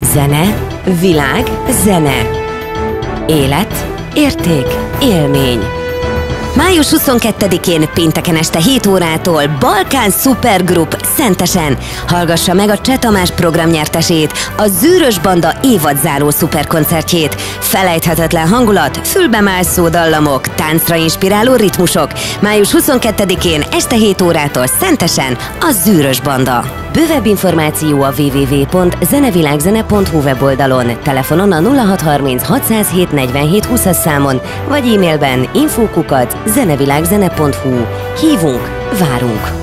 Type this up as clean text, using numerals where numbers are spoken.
Zene, világ, zene. Élet, érték, élmény. Május 22-én pénteken este 7 órától Balkán Supergroup Szentesen. Hallgassa meg a Cseh Tamás programnyertesét, a Zűrös Banda évadzáró szuperkoncertjét. Felejthetetlen hangulat, fülbemászó dallamok, táncra inspiráló ritmusok. Május 22-én este 7 órától Szentesen a Zűrös Banda. Bővebb információ a www.zenevilágzene.hu weboldalon, telefonon a 0630 607 47 20 számon, vagy e-mailben info@zenevilágzene.hu. Hívunk, várunk!